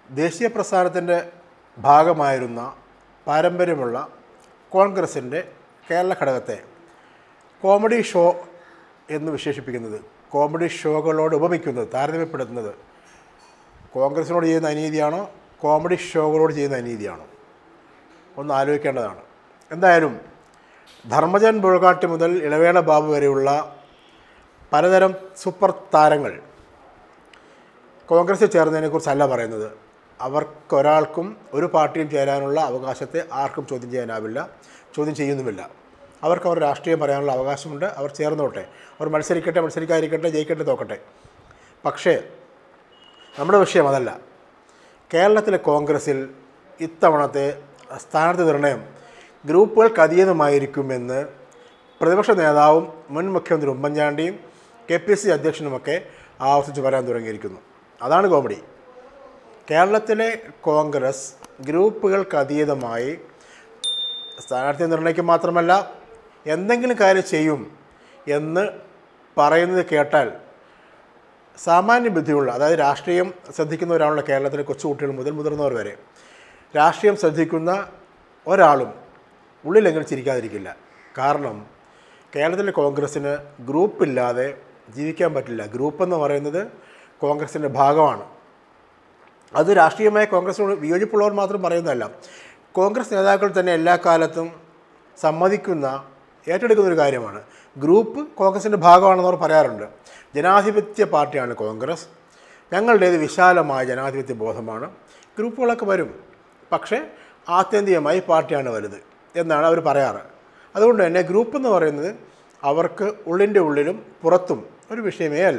ദേശീയ പ്രസ്ഥാനത്തിൻ്റെ ഭാഗമായിരുന്ന പാരമ്പര്യമുള്ള കോൺഗ്രസിൻ്റെ കേരള ഘടകത്തെ കോമഡി ഷോ എന്ന് വിശേഷിപ്പിക്കുന്നത്, കോമഡി ഷോകളോട് ഉപമിക്കുന്നത്, താരതമ്യപ്പെടുത്തുന്നത് കോൺഗ്രസിനോട് ചെയ്യുന്ന അനീതിയാണോ കോമഡി ഷോകളോട് ചെയ്യുന്ന അനീതിയാണോ ഒന്ന് ആലോചിക്കേണ്ടതാണ്. എന്തായാലും ധർമ്മജൻ ബുഴകാട്ടി മുതൽ ഇളവേള ബാബു വരെയുള്ള പലതരം സൂപ്പർ താരങ്ങൾ കോൺഗ്രസിൽ ചേർന്നതിനെക്കുറിച്ചല്ല പറയുന്നത്. അവർക്കൊരാൾക്കും ഒരു പാർട്ടിയും ചേരാനുള്ള അവകാശത്തെ ആർക്കും ചോദ്യം ചെയ്യാനാവില്ല, ചോദ്യം ചെയ്യുന്നുമില്ല. അവർക്ക് അവർ രാഷ്ട്രീയം പറയാനുള്ള അവകാശമുണ്ട്. അവർ ചേർന്നോട്ടെ, അവർ മത്സരിക്കട്ടെ, മത്സരിക്കാതിരിക്കട്ടെ, ജയിക്കട്ടെ, തോക്കട്ടെ. പക്ഷേ നമ്മുടെ വിഷയം അതല്ല. കേരളത്തിലെ കോൺഗ്രസിൽ ഇത്തവണത്തെ സ്ഥാനാർത്ഥി നിർണയം ഗ്രൂപ്പുകൾക്ക് അതീതമായിരിക്കുമെന്ന് പ്രതിപക്ഷ നേതാവും മുൻ മുഖ്യമന്ത്രി ഉമ്മൻചാണ്ടിയും KPC അധ്യക്ഷനുമൊക്കെ ആവർത്തിച്ച് പറയാൻ തുടങ്ങിയിരിക്കുന്നു. അതാണ് കോമഡി. കേരളത്തിലെ കോൺഗ്രസ് ഗ്രൂപ്പുകൾക്ക് അതീതമായി സ്ഥാനാർത്ഥി നിർണ്ണയിക്കും മാത്രമല്ല എന്തെങ്കിലും കാര്യം ചെയ്യും എന്ന് പറയുന്നത് കേട്ടാൽ സാമാന്യ ബുദ്ധിയുള്ള, അതായത് രാഷ്ട്രീയം ശ്രദ്ധിക്കുന്ന ഒരാളുള്ള കേരളത്തിലെ കൊച്ചുകുട്ടികൾ മുതൽ മുതിർന്നവർ വരെ രാഷ്ട്രീയം ശ്രദ്ധിക്കുന്ന ഒരാളും ഉള്ളിലെങ്കിലും ചിരിക്കാതിരിക്കില്ല. കാരണം കേരളത്തിലെ കോൺഗ്രസ്സിന് ഗ്രൂപ്പില്ലാതെ ജീവിക്കാൻ പറ്റില്ല. ഗ്രൂപ്പെന്ന് പറയുന്നത് കോൺഗ്രസിൻ്റെ ഭാഗമാണ്. അത് രാഷ്ട്രീയമായ കോൺഗ്രസിനോട് വിയോജിപ്പുള്ളവർ മാത്രം പറയുന്നതല്ല, കോൺഗ്രസ് നേതാക്കൾ തന്നെ എല്ലാ കാലത്തും സമ്മതിക്കുന്ന, ഏറ്റെടുക്കുന്നൊരു കാര്യമാണ്. ഗ്രൂപ്പ് കോൺഗ്രസിൻ്റെ ഭാഗമാണെന്നവർ പറയാറുണ്ട്. ജനാധിപത്യ പാർട്ടിയാണ് കോൺഗ്രസ്, ഞങ്ങളുടേത് വിശാലമായ ജനാധിപത്യ ബോധമാണ്, ഗ്രൂപ്പുകളൊക്കെ വരും, പക്ഷേ ആത്യന്തികമായി പാർട്ടിയാണ് വലുത് എന്നാണ് അവർ പറയാറ്. അതുകൊണ്ട് തന്നെ ഗ്രൂപ്പ് എന്ന് പറയുന്നത് അവർക്ക് ഉള്ളിൻ്റെ ഉള്ളിലും പുറത്തും ഒരു വിഷയമേ അല്ല.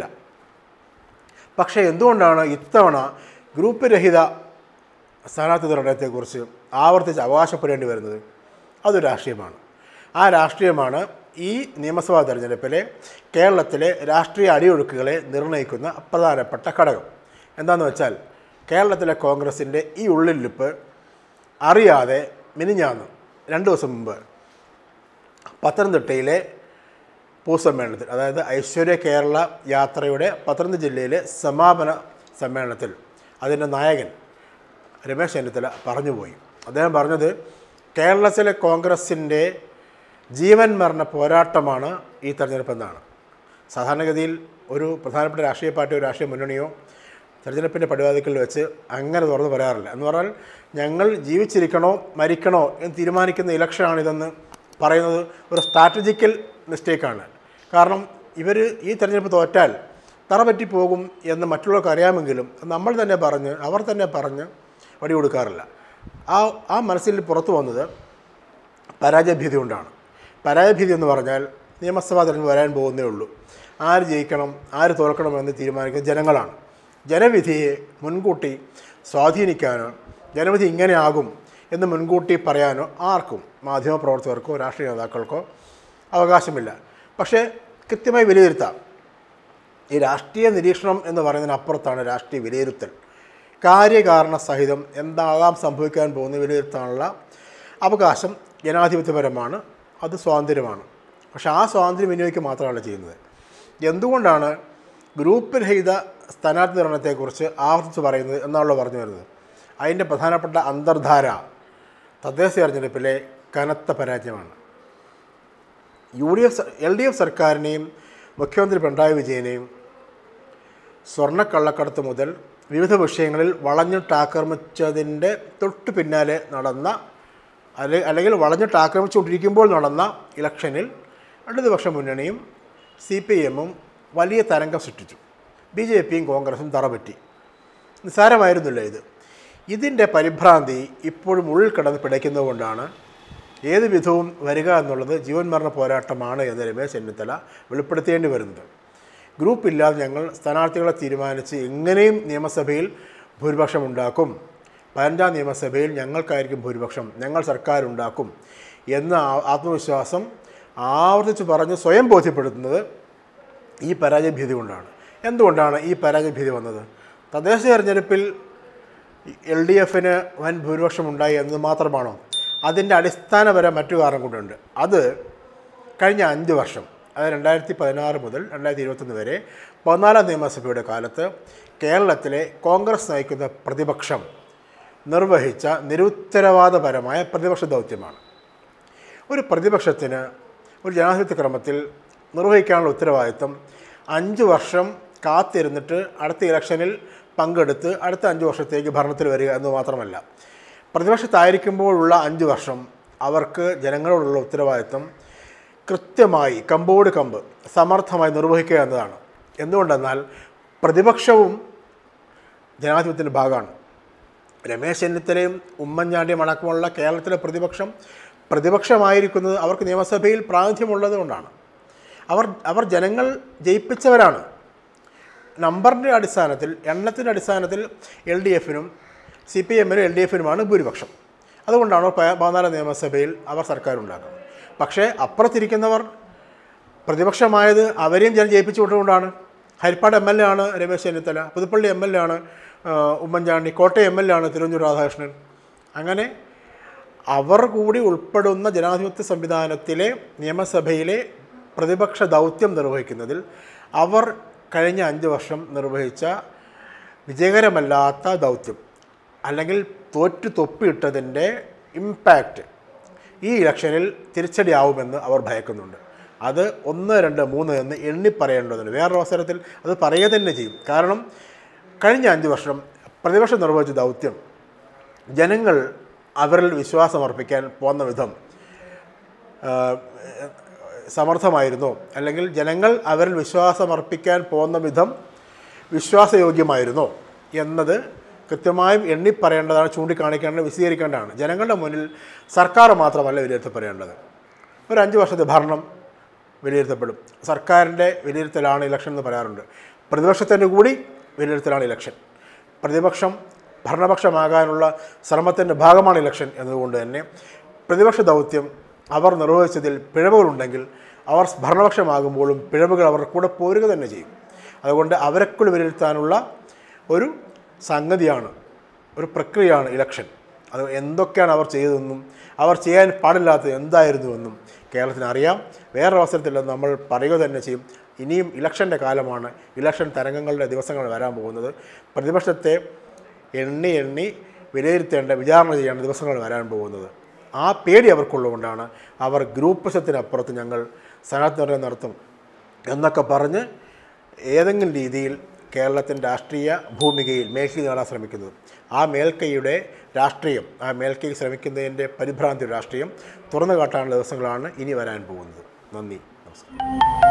പക്ഷേ എന്തുകൊണ്ടാണ് ഇത്തവണ ഗ്രൂപ്പ് രഹിത സ്ഥാനാർത്ഥി നിർണയത്തെക്കുറിച്ച് ആവർത്തിച്ച് അവകാശപ്പെടേണ്ടി വരുന്നത്? അതൊരു രാഷ്ട്രീയമാണ്. ആ രാഷ്ട്രീയമാണ് ഈ നിയമസഭാ തെരഞ്ഞെടുപ്പിലെ കേരളത്തിലെ രാഷ്ട്രീയ അടിയൊഴുക്കുകളെ നിർണ്ണയിക്കുന്ന പ്രധാനപ്പെട്ട ഘടകം. എന്താണെന്ന് വെച്ചാൽ കേരളത്തിലെ കോൺഗ്രസിൻ്റെ ഈ ഉള്ളിലിപ്പ് അറിയാതെ മിനിഞ്ഞാന്ന് 2 ദിവസം മുമ്പ് പത്തനംതിട്ടയിലെ പൊതുസമ്മേളനത്തിൽ, അതായത് ഐശ്വര്യ കേരള യാത്രയുടെ പത്തനംതിട്ട ജില്ലയിലെ സമാപന സമ്മേളനത്തിൽ അതിൻ്റെ നായകൻ രമേശ് ചെന്നിത്തല പറഞ്ഞുപോയി. അദ്ദേഹം പറഞ്ഞത് കേരളത്തിലെ കോൺഗ്രസിൻ്റെ ജീവൻ മരണ പോരാട്ടമാണ് ഈ തെരഞ്ഞെടുപ്പെന്നാണ്. സാധാരണഗതിയിൽ ഒരു പ്രധാനപ്പെട്ട രാഷ്ട്രീയ പാർട്ടിയോ രാഷ്ട്രീയ മുന്നണിയോ തെരഞ്ഞെടുപ്പിൻ്റെ പടിവാതിക്കൽ വെച്ച് അങ്ങനെ തുറന്ന് പറയാറില്ല. എന്ന് പറഞ്ഞാൽ ഞങ്ങൾ ജീവിച്ചിരിക്കണോ മരിക്കണോ എന്ന് തീരുമാനിക്കുന്ന ഇലക്ഷനാണിതെന്ന് പറയുന്നത് ഒരു സ്ട്രാറ്റജിക്കൽ മിസ്റ്റേക്കാണ്. കാരണം ഇവർ ഈ തെരഞ്ഞെടുപ്പ് തോറ്റാൽ തറ പറ്റിപ്പോകും എന്ന് മറ്റുള്ളവർക്ക് അറിയാമെങ്കിലും നമ്മൾ തന്നെ പറഞ്ഞ്, അവർ തന്നെ പറഞ്ഞ് വടി കൊടുക്കാറില്ല. ആ മനസ്സിൽ പുറത്തു വന്നത് പരാജയഭീതി കൊണ്ടാണ്. പരാജയഭീതി എന്ന് പറഞ്ഞാൽ നിയമസഭാ തെരഞ്ഞെടുപ്പ് വരാൻ പോകുന്നേ ഉള്ളൂ. ആര് ജയിക്കണം ആര് തോൽക്കണമെന്ന് തീരുമാനിക്കുന്നത് ജനങ്ങളാണ്. ജനവിധിയെ മുൻകൂട്ടി സ്വാധീനിക്കാനോ ജനവിധി ഇങ്ങനെയാകും എന്ന് മുൻകൂട്ടി പറയാനോ ആർക്കും, മാധ്യമപ്രവർത്തകർക്കോ രാഷ്ട്രീയ നേതാക്കൾക്കോ അവകാശമില്ല. പക്ഷേ കൃത്യമായി വിലയിരുത്താം. ഈ രാഷ്ട്രീയ നിരീക്ഷണം എന്ന് പറയുന്നതിനപ്പുറത്താണ് രാഷ്ട്രീയ വിലയിരുത്തൽ. കാര്യകാരണ സഹിതം എന്താകാം സംഭവിക്കാൻ പോകുന്ന വിലയിരുത്താനുള്ള അവകാശം ജനാധിപത്യപരമാണ്, അത് സ്വാതന്ത്ര്യമാണ്. പക്ഷേ ആ സ്വാതന്ത്ര്യം വിനിയോഗിക്കുക മാത്രമല്ല ചെയ്യുന്നത്. എന്തുകൊണ്ടാണ് ഗ്രൂപ്പ് രഹിത സ്ഥാനാർത്ഥി നിർണയത്തെക്കുറിച്ച് ആവർത്തിച്ച് പറയുന്നത് എന്നാണല്ലോ പറഞ്ഞു വരുന്നത്? അതിൻ്റെ പ്രധാനപ്പെട്ട അന്തർധാര തദ്ദേശ തെരഞ്ഞെടുപ്പിലെ കനത്ത പരാജയമാണ്. LDF സർക്കാരിനെയും മുഖ്യമന്ത്രി പിണറായി വിജയനെയും സ്വർണ്ണക്കള്ളക്കടത്ത് മുതൽ വിവിധ വിഷയങ്ങളിൽ വളഞ്ഞിട്ടാക്രമിച്ചതിൻ്റെ തൊട്ടു പിന്നാലെ നടന്ന അല്ലെങ്കിൽ വളഞ്ഞിട്ടാക്രമിച്ചുകൊണ്ടിരിക്കുമ്പോൾ നടന്ന ഇലക്ഷനിൽ ഇടതുപക്ഷ മുന്നണിയും CPM-ഉം വലിയ തരംഗം സൃഷ്ടിച്ചു. BJP-യും കോൺഗ്രസും തറപറ്റി. നിസ്സാരമായിരുന്നില്ല ഇത്. ഇതിൻ്റെ പരിഭ്രാന്തി ഇപ്പോഴും ഉള്ളിൽ കിടന്ന് പിടയ്ക്കുന്നതുകൊണ്ടാണ് ഏത് വിധവും വരിക എന്നുള്ളത് ജീവൻ മരണ പോരാട്ടമാണ് എന്ന് രമേശ് ചെന്നിത്തല വെളിപ്പെടുത്തേണ്ടി വരുന്നത്. ഗ്രൂപ്പില്ലാതെ ഞങ്ങൾ സ്ഥാനാർത്ഥികളെ തീരുമാനിച്ച് എങ്ങനെയും നിയമസഭയിൽ ഭൂരിപക്ഷം ഉണ്ടാക്കും, 15ാം നിയമസഭയിൽ ഞങ്ങൾക്കായിരിക്കും ഭൂരിപക്ഷം, ഞങ്ങൾ സർക്കാരുണ്ടാക്കും എന്ന ആത്മവിശ്വാസം ആവർത്തിച്ച് പറഞ്ഞ് സ്വയം ബോധ്യപ്പെടുത്തുന്നത് ഈ പരാജയഭീതി കൊണ്ടാണ്. എന്തുകൊണ്ടാണ് ഈ പരാജയഭീതി വന്നത്? തദ്ദേശ തെരഞ്ഞെടുപ്പിൽ LDF-ന് വൻ ഭൂരിപക്ഷം ഉണ്ടായി എന്നത് മാത്രമാണോ? അതിൻ്റെ അടിസ്ഥാനപരം മറ്റു കാരണം കൊണ്ടുണ്ട്. അത് കഴിഞ്ഞ 5 വർഷം, അതായത് 2016 മുതൽ 2021 വരെ 14ാം നിയമസഭയുടെ കാലത്ത് കേരളത്തിലെ കോൺഗ്രസ് നയിക്കുന്ന പ്രതിപക്ഷം നിർവഹിച്ച നിരുത്തരവാദപരമായ പ്രതിപക്ഷ ദൗത്യമാണ്. ഒരു പ്രതിപക്ഷത്തിന് ഒരു ജനാധിപത്യ ക്രമത്തിൽ നിർവഹിക്കാനുള്ള ഉത്തരവാദിത്വം 5 വർഷം കാത്തിരുന്നിട്ട് അടുത്ത ഇലക്ഷനിൽ പങ്കെടുത്ത് അടുത്ത 5 വർഷത്തേക്ക് ഭരണത്തിൽ വരിക എന്ന് മാത്രമല്ല, പ്രതിപക്ഷത്തായിരിക്കുമ്പോഴുള്ള 5 വർഷം അവർക്ക് ജനങ്ങളോടുള്ള ഉത്തരവാദിത്വം കൃത്യമായി കമ്പോട് കമ്പ് സമർത്ഥമായി നിർവഹിക്കുക എന്നതാണ്. എന്തുകൊണ്ടെന്നാൽ പ്രതിപക്ഷവും ജനാധിപത്യത്തിൻ്റെ ഭാഗമാണ്. രമേശ് ചെന്നിത്തലയും ഉമ്മൻചാണ്ടിയും അടക്കമുള്ള കേരളത്തിലെ പ്രതിപക്ഷമായിരിക്കുന്നത് അവർക്ക് നിയമസഭയിൽ പ്രാതിനിധ്യമുള്ളത് കൊണ്ടാണ്. അവർ ജനങ്ങൾ ജയിപ്പിച്ചവരാണ്. നമ്പറിൻ്റെ അടിസ്ഥാനത്തിൽ, എണ്ണത്തിൻ്റെ അടിസ്ഥാനത്തിൽ LDFനും CPMനും LDFനുമാണ് ഭൂരിപക്ഷം. അതുകൊണ്ടാണ് 14 നിയമസഭയിൽ അവർ സർക്കാരുണ്ടാക്കുന്നത്. പക്ഷേ അപ്പുറത്തിരിക്കുന്നവർ പ്രതിപക്ഷമായത് അവരെയും ജനം ജയിപ്പിച്ചു വിട്ടുകൊണ്ടാണ്. ഹരിപ്പാട് MLA ആണ് രമേശ് ചെന്നിത്തല, പുതുപ്പള്ളി MLA ആണ് ഉമ്മൻചാണ്ടി, കോട്ടയം MLA ആണ് തിരുവഞ്ചൂർ രാധാകൃഷ്ണൻ. അങ്ങനെ അവർ കൂടി ഉൾപ്പെടുന്ന ജനാധിപത്യ സംവിധാനത്തിലെ നിയമസഭയിലെ പ്രതിപക്ഷ ദൗത്യം നിർവഹിക്കുന്നതിൽ അവർ കഴിഞ്ഞ 5 വർഷം നിർവഹിച്ച വിജയകരമല്ലാത്ത ദൗത്യം അല്ലെങ്കിൽ തൊപ്പിയിട്ടതിൻ്റെ ഇമ്പാക്റ്റ് ഈ ഇലക്ഷനിൽ തിരിച്ചടിയാവുമെന്ന് അവർ ഭയക്കുന്നുണ്ട്. അത് 1, 2, 3 എന്ന് എണ്ണി പറയേണ്ടതുണ്ട്. വേറൊരു അവസരത്തിൽ അത് പറയുക തന്നെ ചെയ്യും. കാരണം കഴിഞ്ഞ 5 വർഷം പ്രതിപക്ഷം നിർവഹിച്ച ദൗത്യം ജനങ്ങൾ അവരിൽ വിശ്വാസമർപ്പിക്കാൻ പോകുന്ന വിധം സമർത്ഥമായിരുന്നോ, അല്ലെങ്കിൽ ജനങ്ങൾ അവരിൽ വിശ്വാസമർപ്പിക്കാൻ പോകുന്ന വിധം വിശ്വാസയോഗ്യമായിരുന്നോ എന്നത് കൃത്യമായും എണ്ണിപ്പറയേണ്ടതാണ്, ചൂണ്ടിക്കാണിക്കേണ്ടത്, വിശദീകരിക്കേണ്ടതാണ്. ജനങ്ങളുടെ മുന്നിൽ സർക്കാർ മാത്രമല്ല വിലയിരുത്തപ്പെടേണ്ടത്. ഒരു 5 വർഷത്തെ ഭരണം വിലയിരുത്തപ്പെടും. സർക്കാരിൻ്റെ വിലയിരുത്തലാണ് ഇലക്ഷൻ എന്ന് പറയാറുണ്ട്. പ്രതിപക്ഷത്തിൻ്റെ കൂടി വിലയിരുത്തലാണ് ഇലക്ഷൻ. പ്രതിപക്ഷം ഭരണപക്ഷമാകാനുള്ള ശ്രമത്തിൻ്റെ ഭാഗമാണ് ഇലക്ഷൻ എന്നതുകൊണ്ട് തന്നെ പ്രതിപക്ഷ ദൗത്യം അവർ നിർവഹിച്ചതിൽ പിഴവുകളുണ്ടെങ്കിൽ അവർ ഭരണപക്ഷമാകുമ്പോഴും പിഴവുകൾ അവരുടെ കൂടെ പോരുക തന്നെ ചെയ്യും. അതുകൊണ്ട് അവരെക്കുള്ള വിലയിരുത്താനുള്ള ഒരു സംഗതിയാണ്, ഒരു പ്രക്രിയയാണ് ഇലക്ഷൻ. അത് എന്തൊക്കെയാണ് അവർ ചെയ്തതെന്നും അവർ ചെയ്യാൻ പാടില്ലാത്തത് എന്തായിരുന്നുവെന്നും കേരളത്തിന് അറിയാം. വേറൊരു അവസരത്തിൽ നമ്മൾ പറയുക തന്നെ ചെയ്യും. ഇനിയും ഇലക്ഷൻ്റെ കാലമാണ്, ഇലക്ഷൻ തരംഗങ്ങളുടെ ദിവസങ്ങൾ വരാൻ പോകുന്നത്. പ്രതിപക്ഷത്തെ എണ്ണി വിലയിരുത്തേണ്ട, വിചാരണ ചെയ്യേണ്ട ദിവസങ്ങൾ വരാൻ പോകുന്നത്. ആ പേടി അവർക്കുള്ളതുകൊണ്ടാണ് അവർ ഗ്രൂപ്പിസത്തിനപ്പുറത്ത് ഞങ്ങൾ സ്ഥാനാർത്ഥി നിർണ്ണയം നടത്തും എന്നൊക്കെ പറഞ്ഞ് ഏതെങ്കിലും രീതിയിൽ കേരളത്തിൻ്റെ രാഷ്ട്രീയ ഭൂമികയിൽ മേൽക്കൈ നേടാൻ ശ്രമിക്കുന്നത്. ആ മേൽക്കൈയുടെ രാഷ്ട്രീയം, ആ മേൽക്കൈ ശ്രമിക്കുന്നതിൻ്റെ പരിഭ്രാന്തി രാഷ്ട്രീയം തുറന്നു കാട്ടാനുള്ള ദിവസങ്ങളാണ് ഇനി വരാൻ പോകുന്നത്. നന്ദി, നമസ്കാരം.